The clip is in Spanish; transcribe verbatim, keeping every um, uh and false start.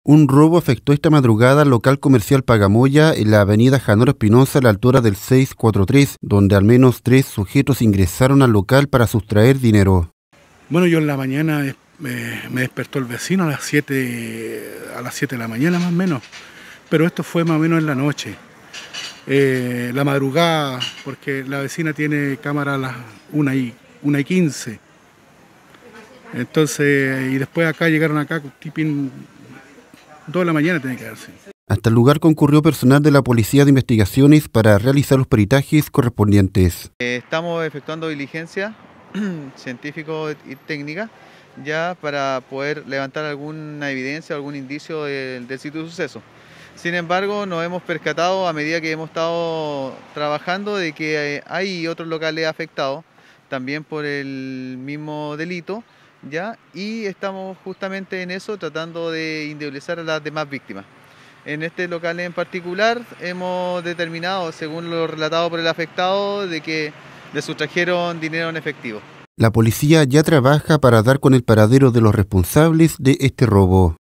Un robo afectó esta madrugada al local comercial Pagamoya en la avenida Janoro Espinosa a la altura del seiscientos cuarenta y tres, donde al menos tres sujetos ingresaron al local para sustraer dinero. Bueno, yo en la mañana me, me despertó el vecino a las siete, a las siete de la mañana más o menos, pero esto fue más o menos en la noche. Eh, la madrugada, porque la vecina tiene cámara a las una y quince. Entonces, y después acá llegaron acá, tipín, dos de la mañana tiene que darse. Hasta el lugar concurrió personal de la Policía de Investigaciones para realizar los peritajes correspondientes. Eh, estamos efectuando diligencia científico y técnica ya para poder levantar alguna evidencia, algún indicio del, del sitio de suceso. Sin embargo, nos hemos percatado a medida que hemos estado trabajando de que hay otros locales afectados también por el mismo delito, ¿ya? Y estamos justamente en eso tratando de indemnizar a las demás víctimas. En este local en particular hemos determinado, según lo relatado por el afectado, de que le sustrajeron dinero en efectivo. La policía ya trabaja para dar con el paradero de los responsables de este robo.